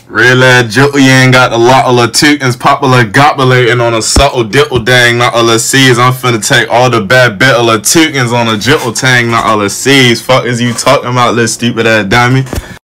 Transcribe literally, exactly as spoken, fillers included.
Real ass Julian got a lot of latoots popular gobalating on a subtle dingledang, not all the C's. I'm finna take all the bad bit of latoots on a jittle tang, not all the C's. Fuck is you talking about, little stupid ass dummy?